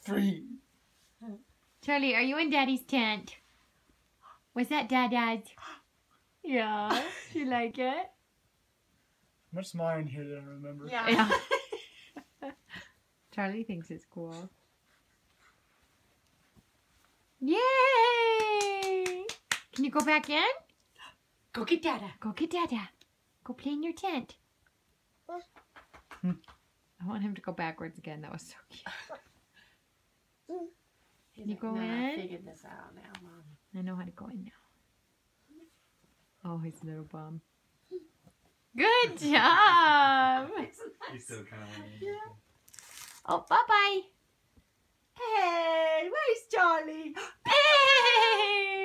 free. Charlie, are you in Daddy's tent? Was that Dada's? Yeah. You like it? Much mine here that I remember. Yeah. Charlie thinks it's cool. Yay! Can you go back in? Go get Dada. Go get Dada. Go play in your tent. I want him to go backwards again. That was so cute. Can you go in? I figured this out now, Mom. I know how to go in now. Oh, he's a little bum. Good job! He's still kind of winning. Yeah. Oh, bye-bye. Hey, where's Charlie? Hey!